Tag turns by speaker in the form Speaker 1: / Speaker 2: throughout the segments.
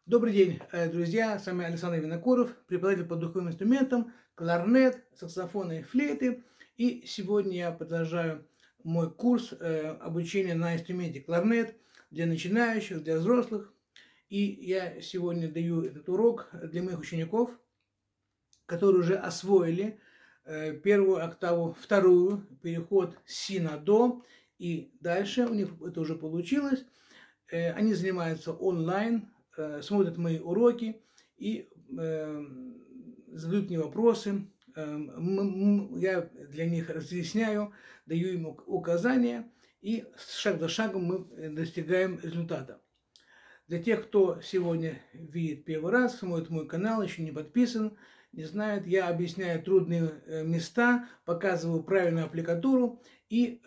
Speaker 1: Добрый день, друзья! С вами Александр Винокуров, преподаватель по духовым инструментам, кларнет, саксофоны и флейты. И сегодня я продолжаю мой курс обучения на инструменте кларнет для начинающих, для взрослых. И я сегодня даю этот урок для моих учеников, которые уже освоили первую октаву, вторую, переход с си на до. И дальше у них это уже получилось. Они занимаются онлайн, смотрят мои уроки и задают мне вопросы. Я для них разъясняю, даю им указания, и шаг за шагом мы достигаем результата. Для тех, кто сегодня видит первый раз, смотрит мой канал, еще не подписан, не знает, я объясняю трудные места, показываю правильную аппликатуру, и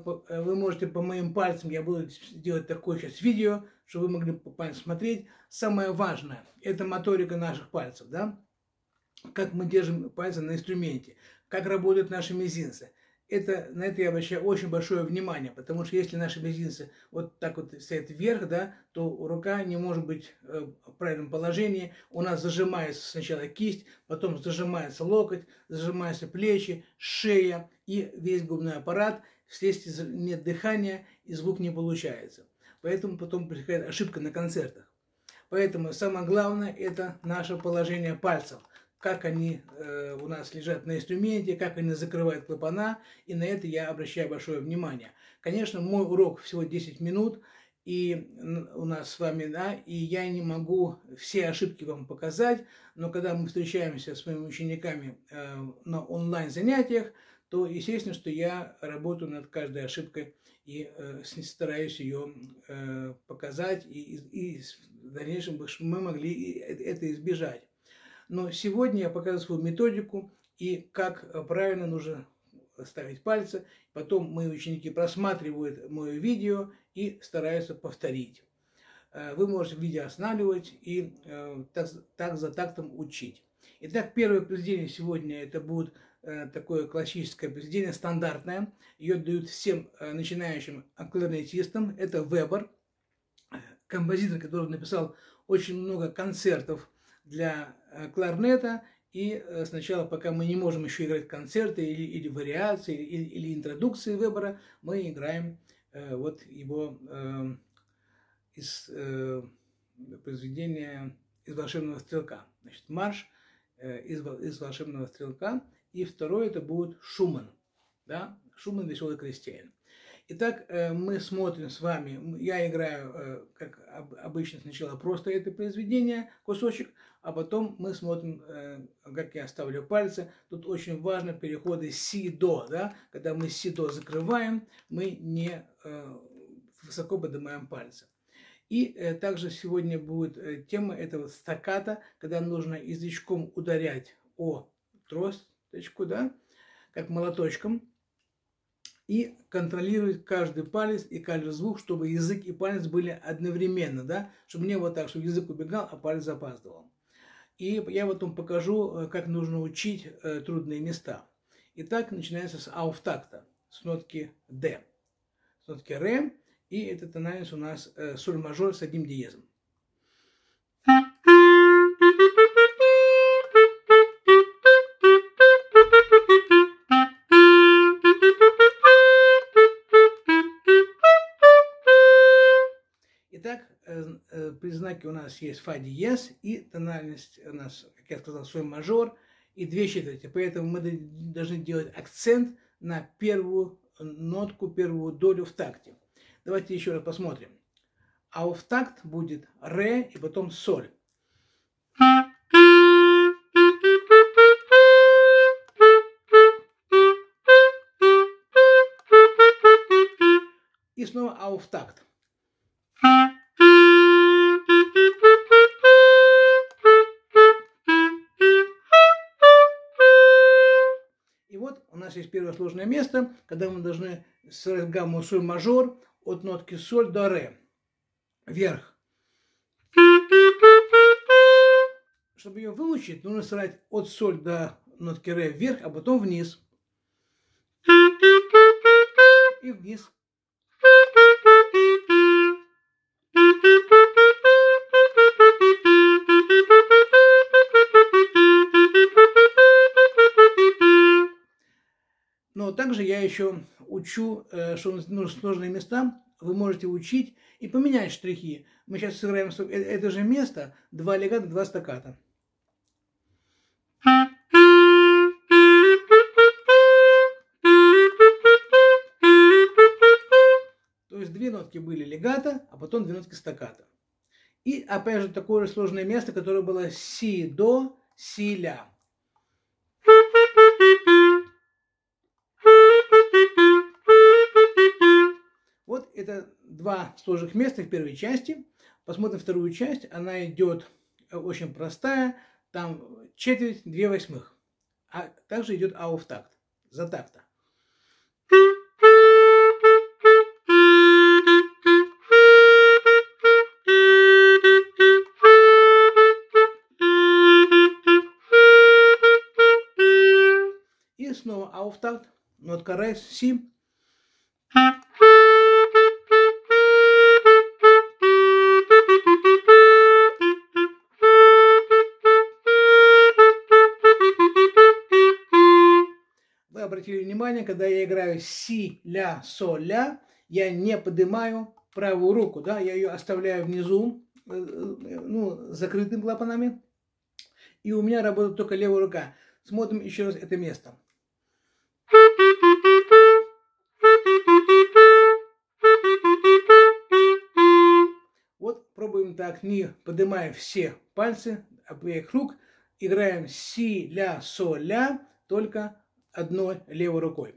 Speaker 1: вы можете по моим пальцам, я буду делать такое сейчас видео, чтобы вы могли по пальцам смотреть. Самое важное – это моторика наших пальцев, да? Как мы держим пальцы на инструменте, как работают наши мизинцы. На это я обращаю очень большое внимание, потому что если наши мизинцы вот так вот стоят вверх, да, то рука не может быть в правильном положении. У нас зажимается сначала кисть, потом зажимается локоть, зажимаются плечи, шея и весь губной аппарат. Вследствие нет дыхания и звук не получается. Поэтому потом происходит ошибка на концертах. Поэтому самое главное – это наше положение пальцев. Как они у нас лежат на инструменте, как они закрывают клапана, и на это я обращаю большое внимание. Конечно, мой урок всего 10 минут, и у нас с вами, да, и я не могу все ошибки вам показать, но когда мы встречаемся с моими учениками на онлайн-занятиях, то естественно, что я работаю над каждой ошибкой и стараюсь ее показать, и в дальнейшем мы могли это избежать. Но сегодня я показываю свою методику и как правильно нужно ставить пальцы. Потом мои ученики просматривают мое видео и стараются повторить. Вы можете видео останавливать и так за тактом учить. Итак, первое произведение сегодня это будет такое классическое произведение, стандартное. Ее дают всем начинающим кларнетистам. Это Вебер, композитор, который написал очень много концертов для кларнета, и сначала, пока мы не можем еще играть концерты или вариации, или интродукции Вебера, мы играем вот его из произведения «Из волшебного стрелка». Значит, марш из волшебного стрелка, и второй это будет Шуман, да? Шуман «Веселый крестьянин». Итак, мы смотрим с вами, я играю, как обычно, сначала просто это произведение, кусочек, а потом мы смотрим, как я ставлю пальцы. Тут очень важно переходы си-до, да? Когда мы си-до закрываем, мы не высоко поднимаем пальцы. И также сегодня будет тема этого стаккато, когда нужно язычком ударять о тросточку, да? Как молоточком. И контролировать каждый палец и каждый звук, чтобы язык и палец были одновременно, да, чтобы не было так, что язык убегал, а палец запаздывал. И я потом покажу, как нужно учить трудные места. Итак, начинается с ауфтакта, с нотки D, с нотки Ре, и эта тональность у нас соль мажор с одним диезом. Итак, при знаке у нас есть фа диез, и тональность у нас, как я сказал, соль мажор и 2/4. Поэтому мы должны делать акцент на первую нотку, первую долю в такте. Давайте еще раз посмотрим. А в такт будет ре и потом соль. И снова в такт. И вот у нас есть первое сложное место, когда мы должны сыграть гамму соль мажор от нотки соль до ре. Вверх. Чтобы ее выучить, нужно сыграть от соль до нотки ре вверх, а потом вниз. И вниз. также я еще учу, что нужны сложные места, вы можете учить и поменять штрихи. Мы сейчас сыграем это же место, 2 легато, 2 стакката. То есть 2 нотки были легато, а потом 2 нотки стакката. И опять же такое же сложное место, которое было си, до, си, ля. Вот это 2 сложных места в первой части. Посмотрим вторую часть. Она идет очень простая. Там четверть, 2/8. А также идет ауфтакт, за такта. И снова ауфтакт, нотка ре, си. Вы обратили внимание, когда я играю си, ля, соль, ля, я не поднимаю правую руку, да, я ее оставляю внизу, ну, закрытым клапанами, и у меня работает только левая рука. Смотрим еще раз это место. Вот пробуем так, не поднимая все пальцы обеих рук, играем си, ля, соль, ля, только одной левой рукой.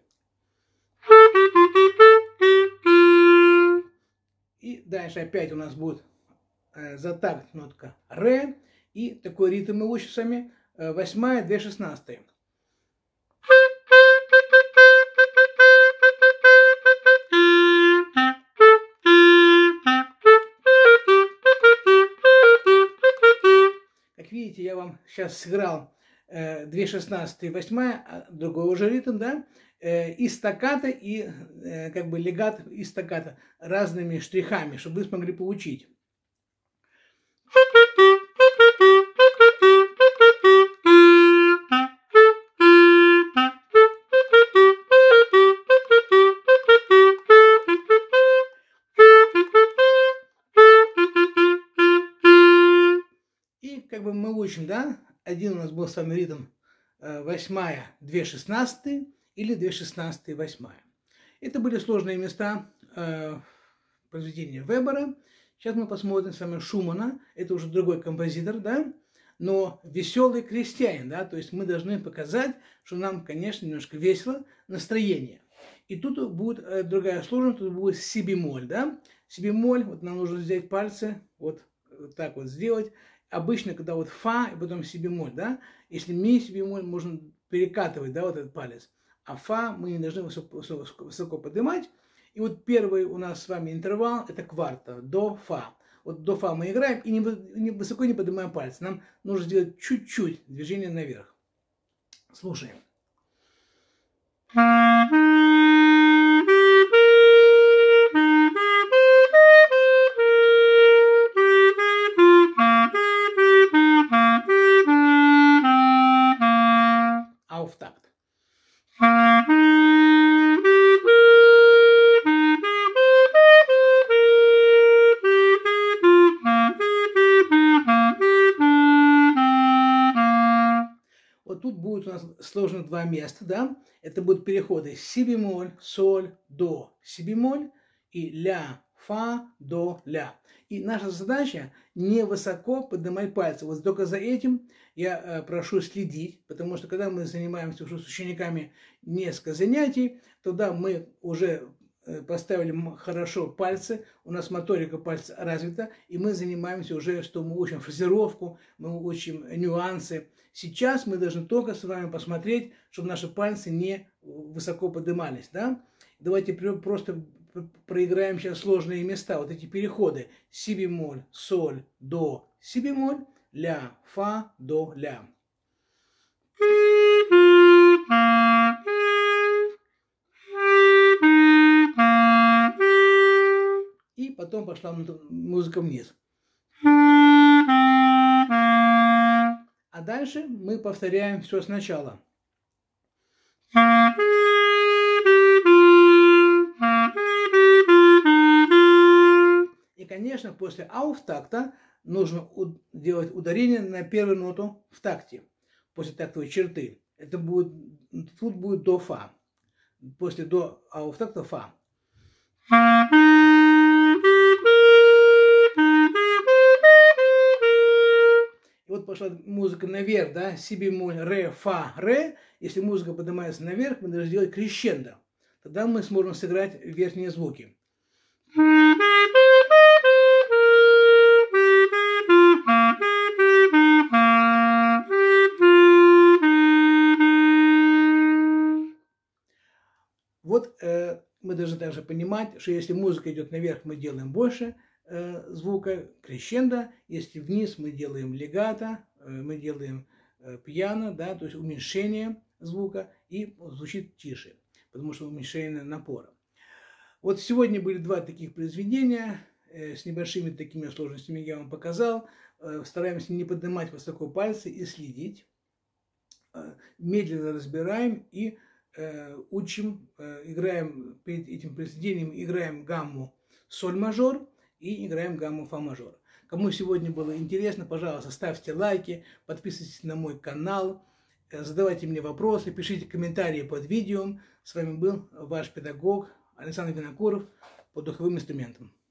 Speaker 1: И дальше опять у нас будет за такт нотка ре, и такой ритм мы учим с вами, 8-я, 2/16. Как видите, я вам сейчас сыграл 2/16 и 8, другой уже ритм, да, и стакката, и как бы легат и стакката разными штрихами, чтобы вы смогли получить. И как бы мы учим, да, один у нас был с вами ритм 8-я, 2/16 или 2/16 и 8. Это были сложные места произведения Вебера. Сейчас мы посмотрим с вами Шумана. Это уже другой композитор, да, но веселый крестьянин, да, то есть мы должны показать, что нам, конечно, немножко весело, настроение. И тут будет другая сложность, тут будет си бемоль, да. Си бемоль, вот нам нужно взять пальцы, вот так вот сделать. Обычно, когда вот фа и потом си бемоль, да, если ми си бемоль, можно перекатывать, да, вот этот палец. А фа мы не должны высоко поднимать. И вот первый у нас с вами интервал, это кварта, до фа. Вот до фа мы играем и высоко не поднимаем пальцы. Нам нужно сделать чуть-чуть движение наверх. Слушаем. Ауфтакт. Вот тут будет у нас сложно 2 места, да? Это будут переходы си бемоль, соль, до, си бемоль и ля, фа, до, ля. И наша задача не высоко поднимать пальцы. Вот только за этим я прошу следить, потому что когда мы занимаемся уже с учениками несколько занятий, тогда мы уже поставили хорошо пальцы, у нас моторика пальца развита, и мы занимаемся уже, что мы учим фразировку, мы учим нюансы. Сейчас мы должны только с вами посмотреть, чтобы наши пальцы не высоко поднимались, да? Давайте просто проиграем сейчас сложные места, вот эти переходы. Си бемоль, соль, до, си бемоль, ля, фа, до, ля. И потом пошла музыка вниз. А дальше мы повторяем все сначала. И, конечно, после ауфтакта нужно делать ударение на первую ноту в такте, после тактовой черты. Это будет, тут будет до фа. После до ауфтакта фа. И вот пошла музыка наверх, да, си бемоль, ре, фа, ре. Если музыка поднимается наверх, мы должны сделать крещендо. Тогда мы сможем сыграть верхние звуки. Вот мы должны также понимать, что если музыка идет наверх, мы делаем больше звука крещендо, если вниз, мы делаем легато, мы делаем пьяно, да, то есть уменьшение звука, и звучит тише, потому что уменьшение напора. Вот сегодня были два таких произведения с небольшими такими сложностями, я вам показал. Стараемся не поднимать высоко пальцы и следить. Медленно разбираем и учим, играем перед этим произведением, играем гамму соль мажор и играем гамму фа мажор. Кому сегодня было интересно, пожалуйста, ставьте лайки, подписывайтесь на мой канал, задавайте мне вопросы, пишите комментарии под видео. С вами был ваш педагог Александр Винокуров по духовым инструментам.